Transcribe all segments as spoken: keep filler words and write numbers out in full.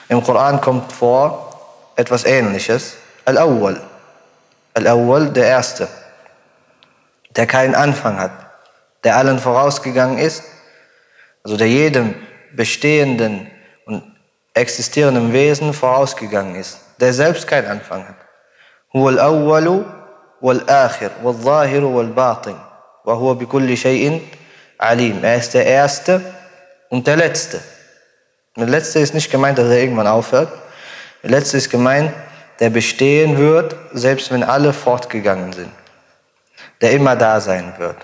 Im Koran kommt vor etwas Ähnliches. Al-Awwal. Al-Awwal, der Erste, der keinen Anfang hat, der allen vorausgegangen ist, also der jedem bestehenden und existierenden Wesen vorausgegangen ist, der selbst keinen Anfang hat. Huwa al-Awwalu wal-Akhir wal-Zahiru wal-Batin wa huwa bi kulli shay'in alim. Er ist der Erste und der Letzte. Der Letzte ist nicht gemeint, dass er irgendwann aufhört. Der Letzte ist gemeint, der bestehen wird, selbst wenn alle fortgegangen sind. Der immer da sein wird.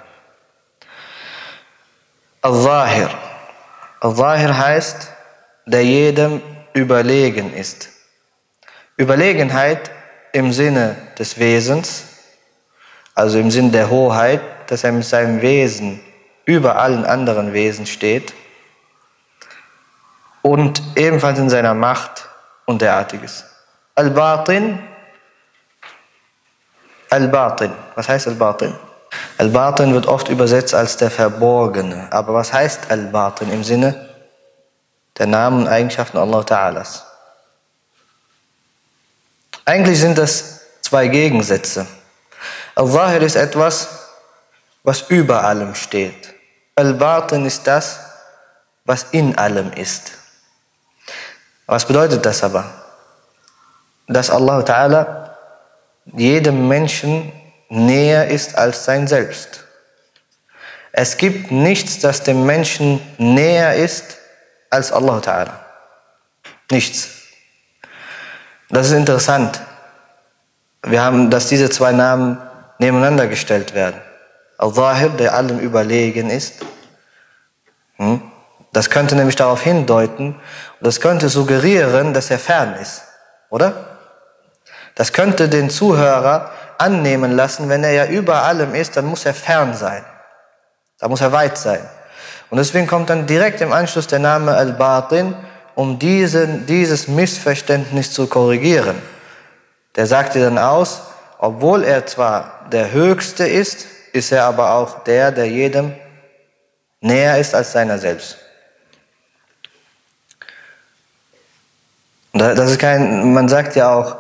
Al-Zahir. Al-Zahir heißt, der jedem überlegen ist. Überlegenheit im Sinne des Wesens, also im Sinne der Hoheit, dass er mit seinem Wesen über allen anderen Wesen steht und ebenfalls in seiner Macht und derartiges. Al-Batin. Al-Batin. Was heißt Al-Batin? Al-Batin wird oft übersetzt als der Verborgene. Aber was heißt Al-Batin im Sinne der Namen und Eigenschaften Allah Ta'alas? Eigentlich sind das zwei Gegensätze. Al-Zahir ist etwas, was über allem steht. Al-Batin ist das, was in allem ist. Was bedeutet das aber? Dass Allah Ta'ala jedem Menschen näher ist als sein Selbst. Es gibt nichts, das dem Menschen näher ist als Allah Ta'ala. Nichts. Das ist interessant. Wir haben, dass diese zwei Namen nebeneinander gestellt werden. Al-Zahir, der allem überlegen ist. Das könnte nämlich darauf hindeuten, das könnte suggerieren, dass er fern ist. Oder? Das könnte den Zuhörer annehmen lassen, wenn er ja über allem ist, dann muss er fern sein. Da muss er weit sein. Und deswegen kommt dann direkt im Anschluss der Name Al-Batin, um diesen, dieses Missverständnis zu korrigieren. Der sagt dir dann aus, obwohl er zwar der Höchste ist, ist er aber auch der, der jedem näher ist als seiner selbst. Das ist kein, man sagt ja auch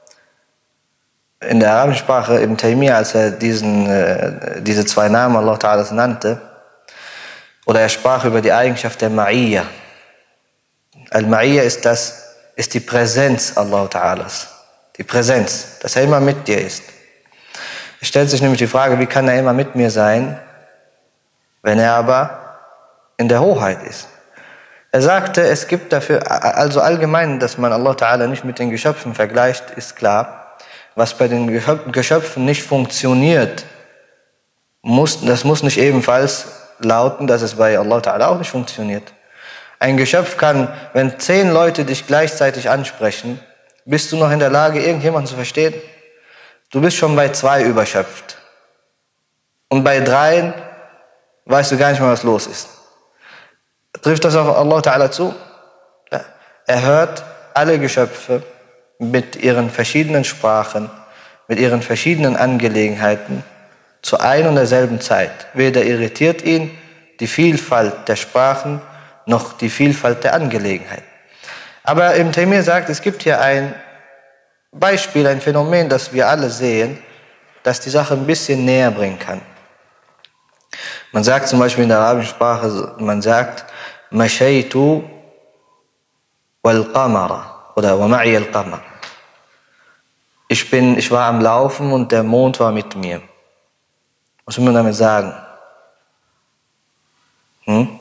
in der arabischen Sprache, Ibn Taymiyyah, als er diesen, äh, diese zwei Namen Allah Ta'ala nannte, oder er sprach über die Eigenschaft der Ma'iyya. Al-Ma'iyya ist, das, ist die Präsenz Allah Ta'alas. Die Präsenz, dass er immer mit dir ist. Es stellt sich nämlich die Frage, wie kann er immer mit mir sein, wenn er aber in der Hoheit ist? Er sagte, es gibt dafür, also allgemein, dass man Allah Ta'ala nicht mit den Geschöpfen vergleicht, ist klar. Was bei den Geschöpfen nicht funktioniert, muss, das muss nicht ebenfalls lauten, dass es bei Allah Ta'ala auch nicht funktioniert. Ein Geschöpf kann, wenn zehn Leute dich gleichzeitig ansprechen, bist du noch in der Lage, irgendjemanden zu verstehen? Du bist schon bei zwei überschöpft. Und bei dreien weißt du gar nicht mehr, was los ist. Trifft das auf Allah Ta'ala zu? Ja. Er hört alle Geschöpfe mit ihren verschiedenen Sprachen, mit ihren verschiedenen Angelegenheiten zu ein und derselben Zeit. Weder irritiert ihn die Vielfalt der Sprachen noch die Vielfalt der Angelegenheiten. Aber Ibn Taymiyyah sagt, es gibt hier ein Beispiel, ein Phänomen, das wir alle sehen, das die Sache ein bisschen näher bringen kann. Man sagt zum Beispiel in der arabischen Sprache, man sagt, Mashaytu wal qamara oder wa ma'i al qamar. Ich bin, ich war am Laufen und der Mond war mit mir. Was will man damit sagen? Hm?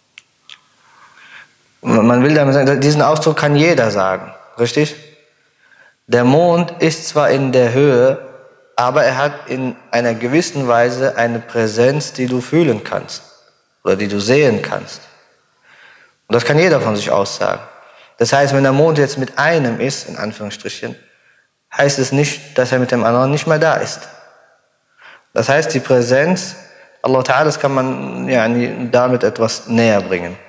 Man will damit sagen, diesen Ausdruck kann jeder sagen, richtig? Der Mond ist zwar in der Höhe, aber er hat in einer gewissen Weise eine Präsenz, die du fühlen kannst oder die du sehen kannst. Und das kann jeder von sich aus sagen. Das heißt, wenn der Mond jetzt mit einem ist, in Anführungsstrichen, heißt es nicht, dass er mit dem anderen nicht mehr da ist. Das heißt, die Präsenz Allah Ta'ala kann man ja, damit etwas näher bringen.